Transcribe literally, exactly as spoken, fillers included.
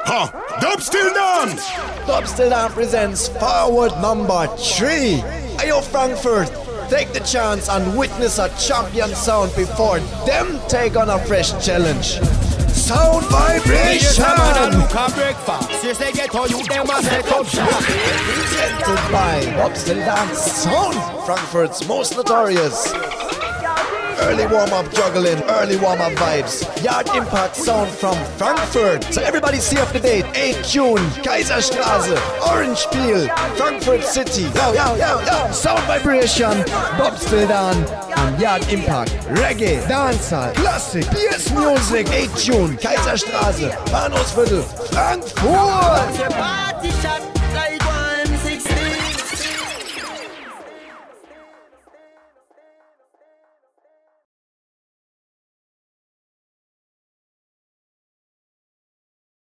Ha! Dubs till dawn! Dubs till dawn presents forward number three. Ayo Frankfurt, take the chance and witness a champion sound before them take on a fresh challenge. Soundvibration! Presented by Dubs till dawn Sound, Frankfurt's most notorious. Early warm-up juggling, early warm-up vibes. Yard impact sound from Frankfurt. So everybody see up to date. eighth June, Kaiserstraße, Orange Peel, Frankfurt City. Yo, yo, yo, yo. Soundvibration, Dubs till dawn, and Yard impact. Reggae, Dancehall, Classic, B S Music. eighth June, Kaiserstraße, Bahnhofsviertel, Frankfurt.